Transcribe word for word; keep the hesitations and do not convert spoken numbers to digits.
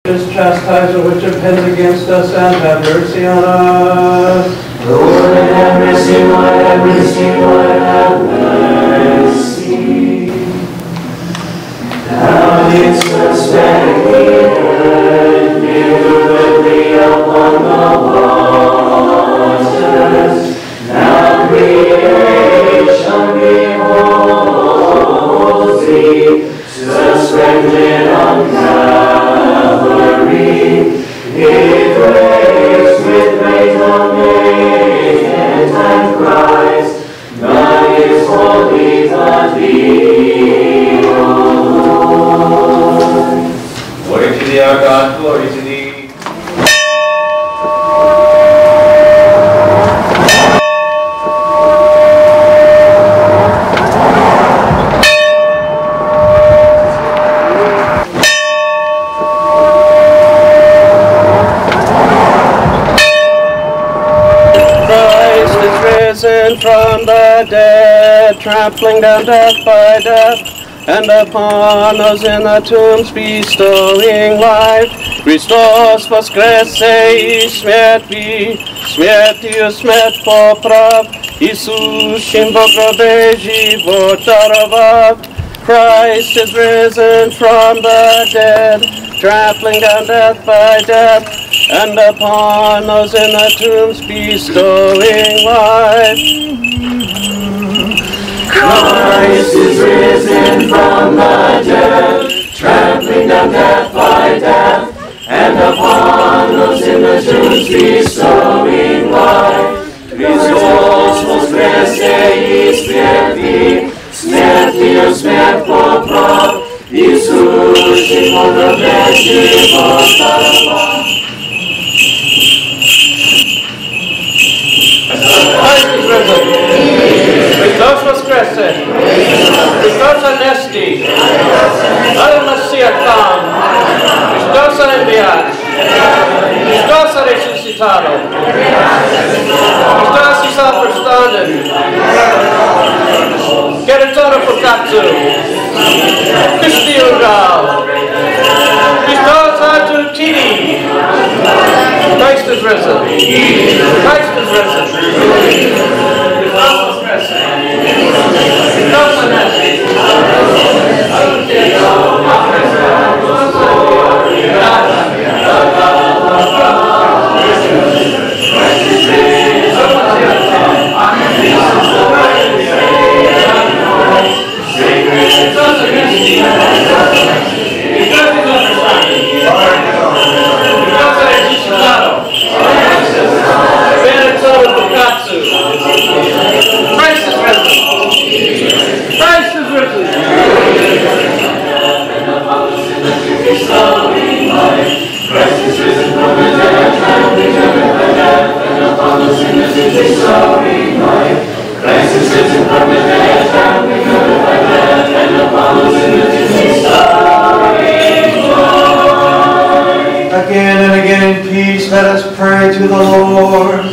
His chastisement which impends against us, and have mercy on us. Lord, have mercy, Lord, have mercy, Lord, have mercy. Thou didst suspect the earth, vividly upon the waters. Now creation beholds thee, suspended on Calvary. It waves with great amazement, and cries, God is holy, but thee, O Lord. Glory to thee, our God, glory to thee. Risen from the dead, trampling down death by death, and upon those in the tombs bestowing life. Christos воскресе, смерть ви, смертью смерть поправ, Иисус им в гробе живот даровав. Christ is risen from the dead, trampling down death by death, and upon those in the tombs bestowing life. Christ is risen from the dead, trampling down death by death, and upon those in the tombs bestowing life. Christos воскресе, смерть ви, смертью смерть поправ, Иисус им в гробе живот даровав. Christ is risen. Christos воскресе. Christos anesti. Al Messiah come. Christos enviat. Christos resuscitado. Christos is auferstanden. Geritoro focatsu. Christi ungal. Christos adultini. Christ is risen. Christ is risen. Christos is risen. Christos anesti. Again and again in peace, let us pray to the Lord.